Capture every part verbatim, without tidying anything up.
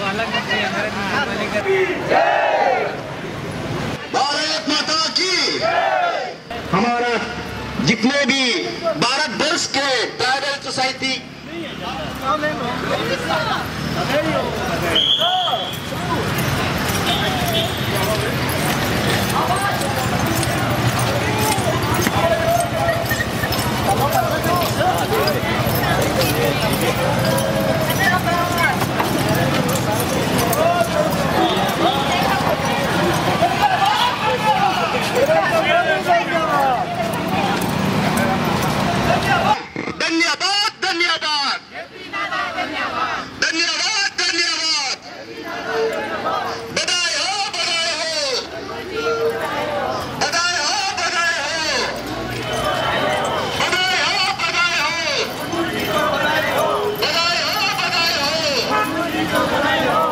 भारत माता की। हमारा जितने भी भारत देश के ट्राइबल सोसाइटी धन्यवाद धन्यवाद धन्यवाद धन्यवाद बधाई हो बधाई हो बधाई हो बधाई हो बधाई हो बधाई हो बधाई हो बधाई हो बधाई हो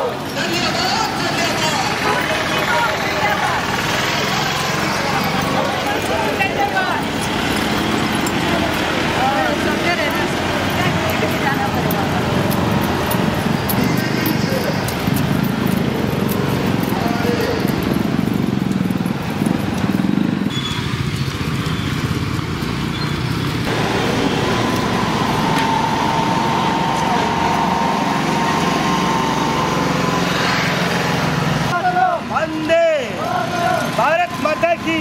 भारत माता की।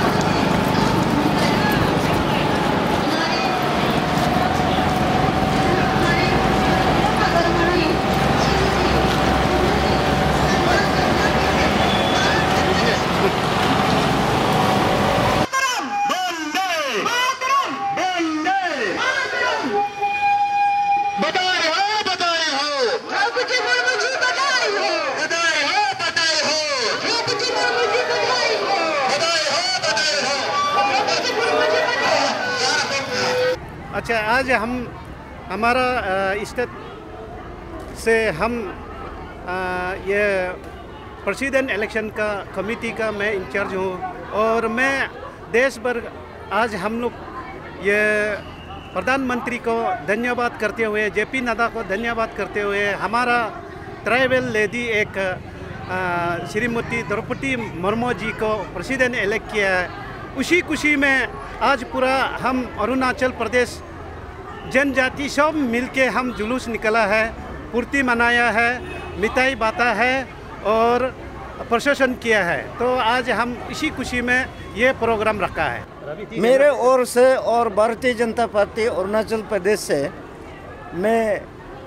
अच्छा, आज हम हमारा स्टेट से हम आ, ये प्रेसिडेंट इलेक्शन का कमेटी का मैं इंचार्ज हूँ और मैं देश भर आज हम लोग ये प्रधानमंत्री को धन्यवाद करते हुए, जेपी नड्डा को धन्यवाद करते हुए, हमारा ट्राइबल लेडी एक श्रीमती द्रौपदी मुर्मू जी को प्रेसिडेंट इलेक्ट किया है। उसी खुशी में आज पूरा हम अरुणाचल प्रदेश जनजाति सब मिलके हम जुलूस निकला है, पूर्ति मनाया है, मिठाई बांटा है और प्रशंसन किया है। तो आज हम इसी खुशी में ये प्रोग्राम रखा है। मेरे ओर से और भारतीय जनता पार्टी अरुणाचल प्रदेश से मैं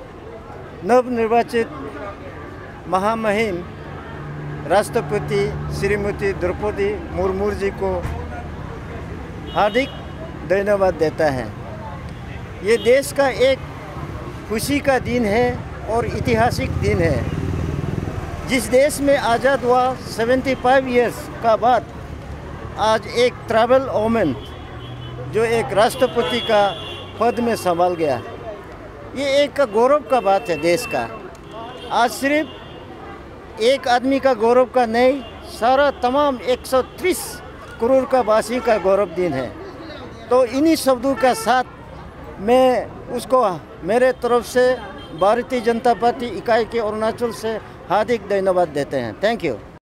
नवनिर्वाचित महामहिम राष्ट्रपति श्रीमती द्रौपदी मुर्मू जी को हार्दिक धन्यवाद देता है। ये देश का एक खुशी का दिन है और ऐतिहासिक दिन है। जिस देश में आज़ाद हुआ पचहत्तर इयर्स का बाद आज एक ट्राइबल वोमेन जो एक राष्ट्रपति का पद में संभाल गया, ये एक गौरव का बात है देश का। आज सिर्फ एक आदमी का गौरव का नहीं, सारा तमाम एक सौ तीस करोड़ का वासी का गौरव दिन है। तो इन्हीं शब्दों का साथ मैं उसको मेरे तरफ से भारतीय जनता पार्टी इकाई के अरुणाचल से हार्दिक धन्यवाद देते हैं। Thank you.